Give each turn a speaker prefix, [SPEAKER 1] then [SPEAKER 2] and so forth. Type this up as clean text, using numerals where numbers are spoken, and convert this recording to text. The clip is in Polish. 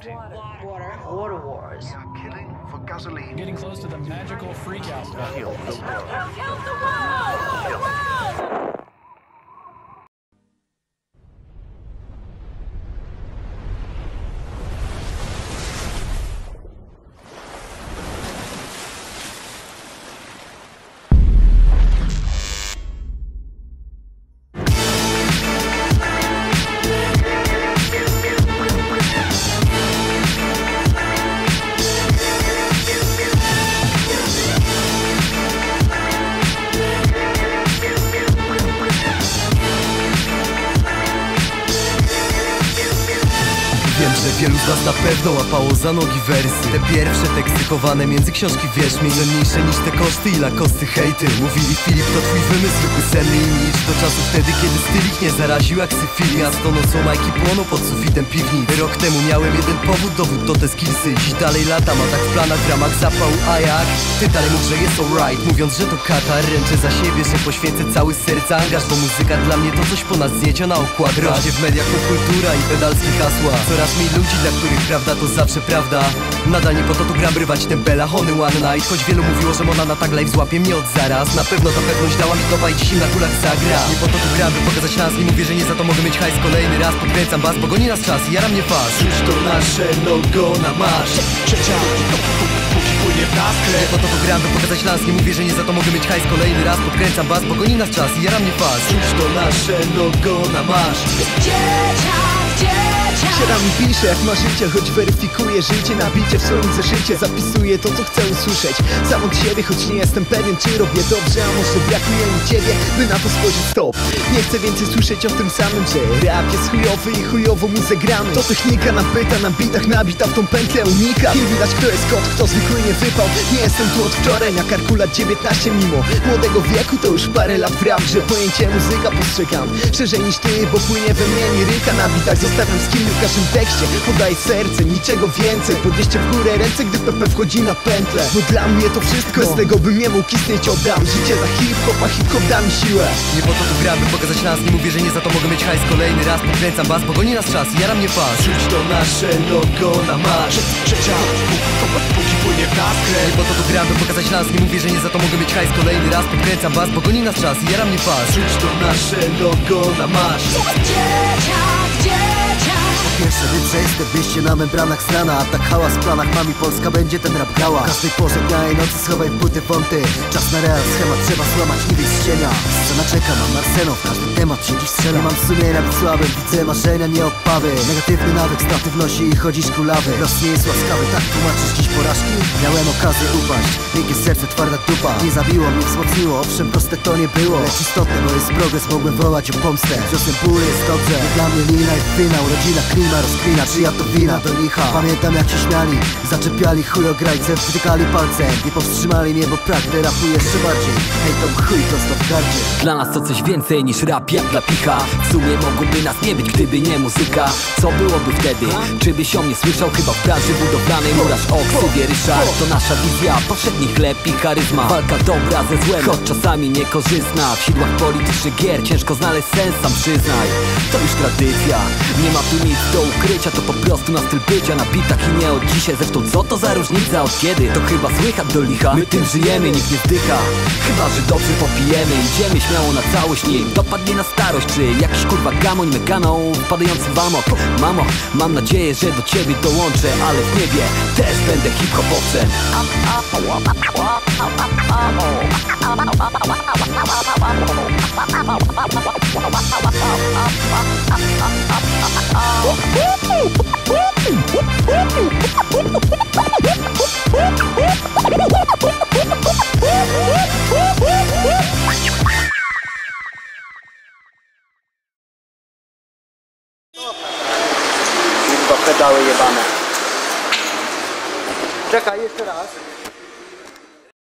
[SPEAKER 1] Water wars.
[SPEAKER 2] We are killing for gasoline.
[SPEAKER 3] Getting close to the magical freakout button.
[SPEAKER 2] Kill the world.
[SPEAKER 1] Kill the world!
[SPEAKER 4] Wiem, że wielu z was na pewno łapało za nogi wersy. Te pierwsze teksty chowane między książki, wierz mi, cenniejsze niż te koszty i lakosty hejty. Mówili Filip, to twój wymysł, zwykły senny imidż. Do czasu wtedy, kiedy styl ich nie zaraził jak syfilis. Miasto nocą, majki płoną pod sufitem piwnic. Rok temu miałem jeden powód, dowód to te skillsy. Dziś dalej latam, a tak w planach w ramach zapału. A jak? Ty dalej mów, że jest alright, mówiąc, że to katar. Ręczę za siebie, że poświęcę cały serca angaż, bo muzyka dla mnie to coś ponad zdjęcia na okładkach. Rośnie w mediach popkultura i pedalskie hasła. Coraz mniej ludzi, dla których prawda to zawsze prawda. Nadal nie po to tu gram rywać ten belahony one night. Choć wielu mówiło, że Mona na tag live złapie mnie od zaraz. Na pewno to pewność dała mi topa i dziś im na kulach zagra. Nie po to tu gram, by pokazać nas. Nie mówię, że nie za to mogę mieć hajs. Kolejny raz podkręcam bas, bo goni nas czas i jara mnie faz. Rzuć to nasze logo na marsz. Trzecia, póki płynie w nas krew. Nie po to tu gram, by pokazać nas. Nie mówię, że nie za to mogę mieć hajs. Kolejny raz podkręcam bas, bo goni nas czas i jara mnie faz. Rzuć to nasze logo na marsz.
[SPEAKER 5] Siadam i piszę jak ma życie, choć weryfikuję życie na bicie w swoim zeszycie. Zapisuję to, co chcę usłyszeć sam od siebie, choć nie jestem pewien, czy robię dobrze. A może brakuje mi ciebie, by na to spojrzeć stop. Nie chcę więcej słyszeć o tym samym, że rap jest chujowy i chujowo mu zagramy. To technika nabyta na bitach, nabita w tą pętlę unika. I widać, kto jest kot, kto zwykły nie wypał. Nie jestem tu od wczoraj, na karku lat 19 mimo młodego wieku. To już parę lat w rap, że pojęcie muzyka postrzegam szerzej niż ty, bo płynie we mnie liryka. Na bitach zostawiam skill w każdym tekście, podaję serce, niczego więcej. Podnieście w górę ręce, gdy PP wchodzi na pętlę, bo dla mnie to wszystko, bez tego bym nie mógł istnieć. Oddam życie za hip-hop, a hip-hop da mi siłę.
[SPEAKER 4] Nie po to tu gram, by pokazać nas. Nie mówię, że nie za to mogę mieć hajs. Kolejny raz podkręcam bas, bo goni nas czas i jara mnie faz. Rzuć to nasze logo na marsz. Trzecia, póki płynie w nas krew. Nie po to tu gram, by pokazać nas. Nie mówię, że nie za to mogę mieć hajs. Kolejny raz podkręcam bas, bo goni nas czas i jara mnie faz. Rzuć to nasze logo na marsz. Pierwsze wyprzejste wyjście na membranach z rana. A tak hałas w planach mami, Polska będzie ten rap grała. Każdej porze dnia i nocy schowaj w buty fonty. Czas na real, schemat trzeba złamać, nie wyjść z cienia. Scena czeka, mam arsenał, w każdy temat się dziś strzela. Nie mam sumienia, być słabym, widzę marzenia, nie obawy. Negatywny nawyk, straty wnosi i chodzisz kulawy. Los nie jest łaskawy, tak tłumaczysz dziś porażki. Miałem okazję upaść, miękkie serce, twarda dupa. Nie zabiło mnie, wzmocniło, owszem proste to nie było, lecz istotne, bo jest progres, mogłem wołać o pomstę. Ciosem ból jest dobrze, nie dla mnie lina i finał. Rodzina klima rozklina, czyja to wina, do licha. Pamiętam jak się śmiali, zaczepiali chujograjce, wtykali palcem. Nie powstrzymali mnie, bo pragnę rapu jeszcze bardziej. Hej, to chuj prosto w gardzie.
[SPEAKER 6] Dla nas to coś więcej niż rap jak dla picha. W sumie mogłoby nas nie być, gdyby nie muzyka. Co byłoby wtedy? Czy byś o mnie słyszał? Chyba w branży budowlanej murarz o ksywie Ryszard. To nasza wizja, powszedni chleb i charyzma. Walka dobra ze złem, choć czasami niekorzystna. W sidłach politycznych gier ciężko znaleźć sens, sam przyznaj. To już tradycja, nie ma tu nic do ukrycia. To po prostu na styl bycia na bitach i nie od dzisiaj. Zresztą co to za różnica od kiedy? To chyba słychać do licha. My tym żyjemy, nikt nie wdycha. Chyba, że dobrze popijemy, idziemy śmiało na całość. Niech dopadnie na starość, czy jakiś kurwa gamoń meganą wpadający w amok. Mamo, mam nadzieję, że do ciebie dołączę, ale w niebie też będę hip-hopowcem.
[SPEAKER 5] Kurwa, pedały jebane. Czekaj, jeszcze raz.